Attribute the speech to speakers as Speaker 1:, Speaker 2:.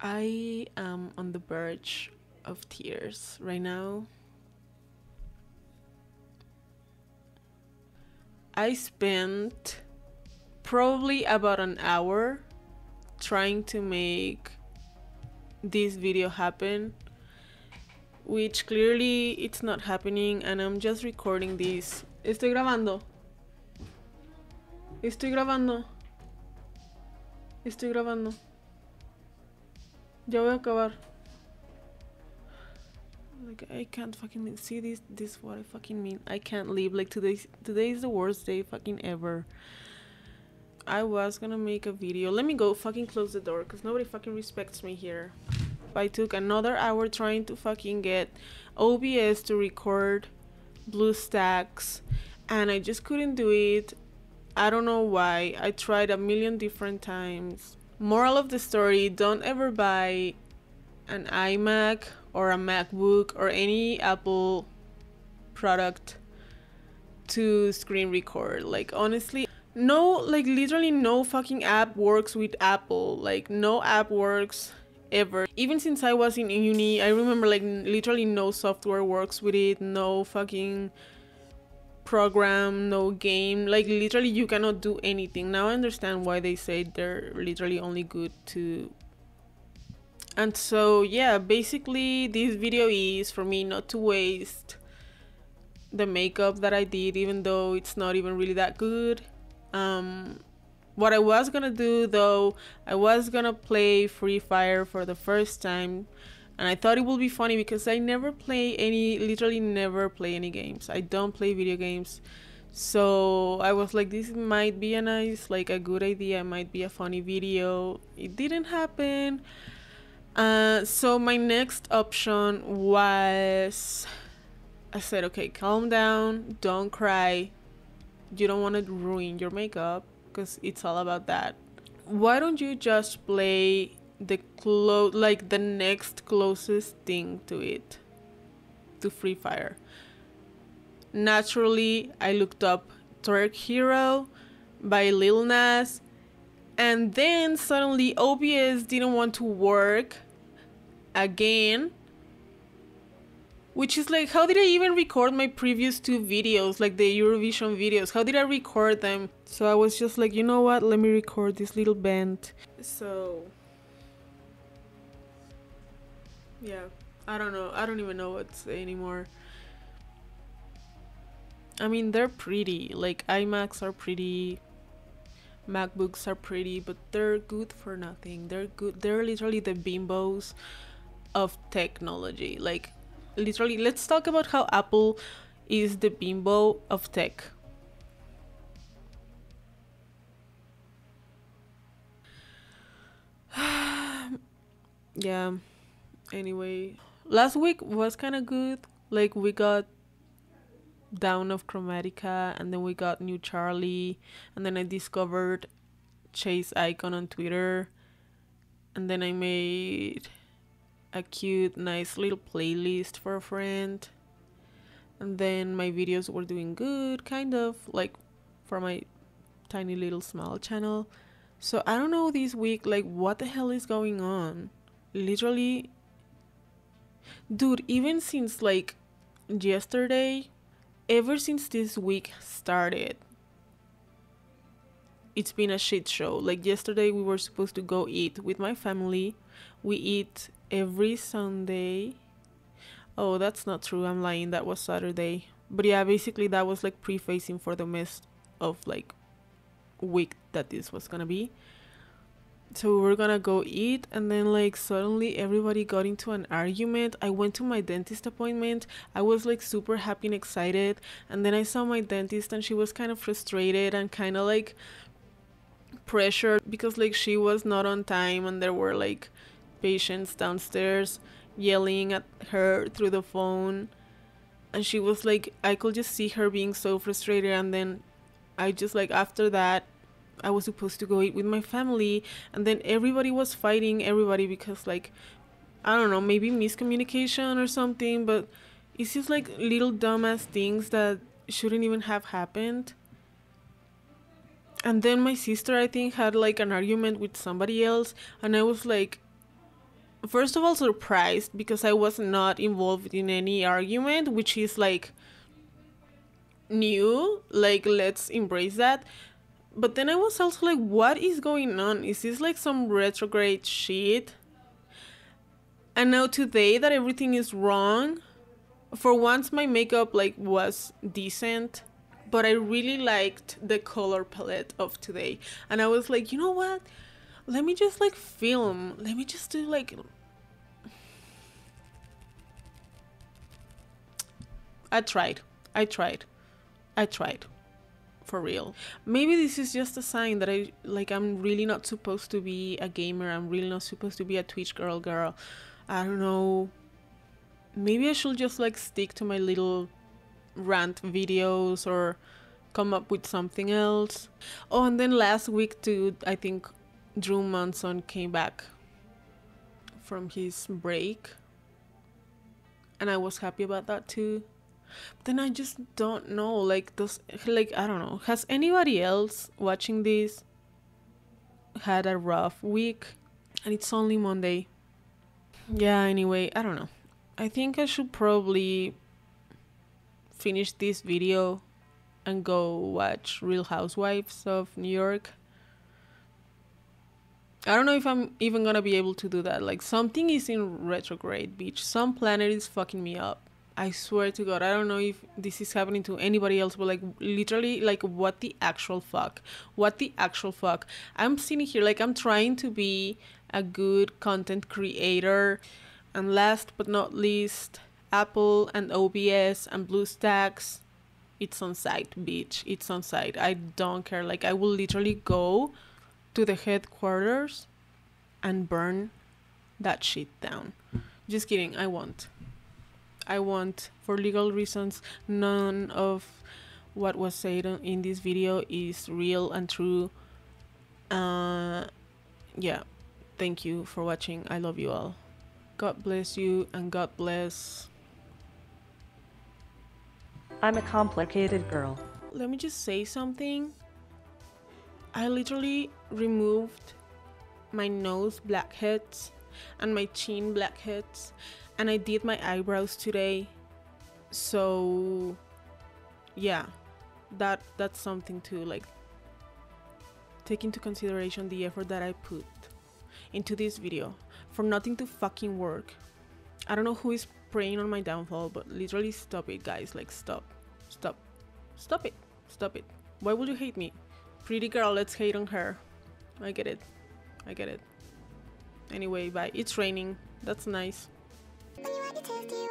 Speaker 1: I am on the verge of tears right now. I spent probably about an hour trying to make this video happen, which clearly it's not happening, and I'm just recording this. Estoy grabando. Estoy grabando. Estoy grabando. Ya voy a acabar. Like, I can't fucking see this what I fucking mean. I can't leave. Like, today is the worst day fucking ever. I was gonna make a video. Let me go fucking close the door because nobody fucking respects me here. I took another hour trying to fucking get OBS to record BlueStacks, and I just couldn't do it. I don't know why. I tried a million different times. Moral of the story, don't ever buy an iMac or a MacBook or any Apple product to screen record. Like, honestly, no, like literally no fucking app works with Apple. Like, no app works ever. Even since I was in uni, I remember like literally no software works with it. No fucking program, no game. Like, literally you cannot do anything. Now I understand why they say they're literally only good to. And so yeah, basically this video is for me not to waste the makeup that I did, even though it's not even really that good. What I was gonna do though, I was gonna play Free Fire for the first time, and I thought it would be funny because I never play any, literally never play any games. I don't play video games. So I was like, this might be a nice, like a good idea, it might be a funny video. It didn't happen. So my next option was, I said, okay, calm down, don't cry. You don't want to ruin your makeup because it's all about that. Why don't you just play the next closest thing to it, to Free Fire? Naturally, I looked up Twerk Hero by Lil Nas, and then suddenly OBS didn't want to work again, which is like, how did I even record my previous two videos, like the Eurovision videos? How did I record them? So I was just like, you know what, let me record this little band. So yeah, I don't know, I don't even know what to say anymore. I mean, they're pretty, like iMacs are pretty, MacBooks are pretty, but they're good for nothing. They're literally the bimbos of technology. Like, literally, let's talk about how Apple is the bimbo of tech. Yeah, anyway, last week was kind of good. Like, we got Down of Chromatica, and then we got New Charlie, and then I discovered Chase Icon on Twitter, and then I made a cute, nice little playlist for a friend, and then my videos were doing good, kind of, like, for my tiny little small channel. So I don't know this week, like, what the hell is going on? Literally, dude, even since like yesterday, ever since this week started, it's been a shit show. Like, yesterday we were supposed to go eat with my family. We eat every Sunday. Oh, that's not true, I'm lying, that was Saturday. But yeah, basically that was like prefacing for the mess of like week that this was gonna be. So we were gonna go eat, and then like suddenly everybody got into an argument. I went to my dentist appointment. I was like super happy and excited, and then I saw my dentist and she was kind of frustrated and kind of like pressured because like she was not on time, and there were like patients downstairs yelling at her through the phone, and she was like, I could just see her being so frustrated. And then I just like, after that, I was supposed to go eat with my family, and then everybody was fighting everybody because like, I don't know, maybe miscommunication or something, but it's just like little dumbass things that shouldn't even have happened. And then my sister, I think, had like an argument with somebody else, and I was like, first of all, surprised because I was not involved in any argument, which is like new, like let's embrace that. But then I was also like, what is going on? Is this like some retrograde shit? And now today that everything is wrong, for once my makeup like was decent, but I really liked the color palette of today. And I was like, you know what? Let me just like film. Let me just do like... I tried. For real. Maybe this is just a sign that I'm really not supposed to be a gamer. I'm really not supposed to be a Twitch girl. I don't know. Maybe I should just like stick to my little rant videos or come up with something else. Oh, and then last week too, I think Drew Manson came back from his break. And I was happy about that too. But then I just don't know, like I don't know. Has anybody else watching this had a rough week? And it's only Monday. Yeah, anyway, I don't know. I think I should probably finish this video and go watch Real Housewives of New York. I don't know if I'm even gonna be able to do that. Like, something is in retrograde, bitch. Some planet is fucking me up. I swear to God, I don't know if this is happening to anybody else, but like literally, like what the actual fuck? What the actual fuck? I'm sitting here like I'm trying to be a good content creator. And last but not least, Apple and OBS and BlueStacks, it's on site, bitch. It's on site. I don't care. Like, I will literally go to the headquarters and burn that shit down. Just kidding. I won't. For legal reasons, none of what was said in this video is real and true. Yeah, thank you for watching. I love you all. God bless you, and God bless...
Speaker 2: I'm a complicated girl.
Speaker 1: Let me just say something. I literally removed my nose blackheads and my chin blackheads, and I did my eyebrows today. So yeah, that's something to like take into consideration, the effort that I put into this video for nothing to fucking work. I don't know who is preying on my downfall, but literally stop it, guys. Like, stop it. Why would you hate me? Pretty girl, let's hate on her. I get it. Anyway, bye. It's raining. That's nice.